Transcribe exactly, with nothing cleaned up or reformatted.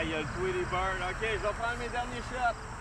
il y a le Tweety Bird. OK, je vais prendre mes derniers shots.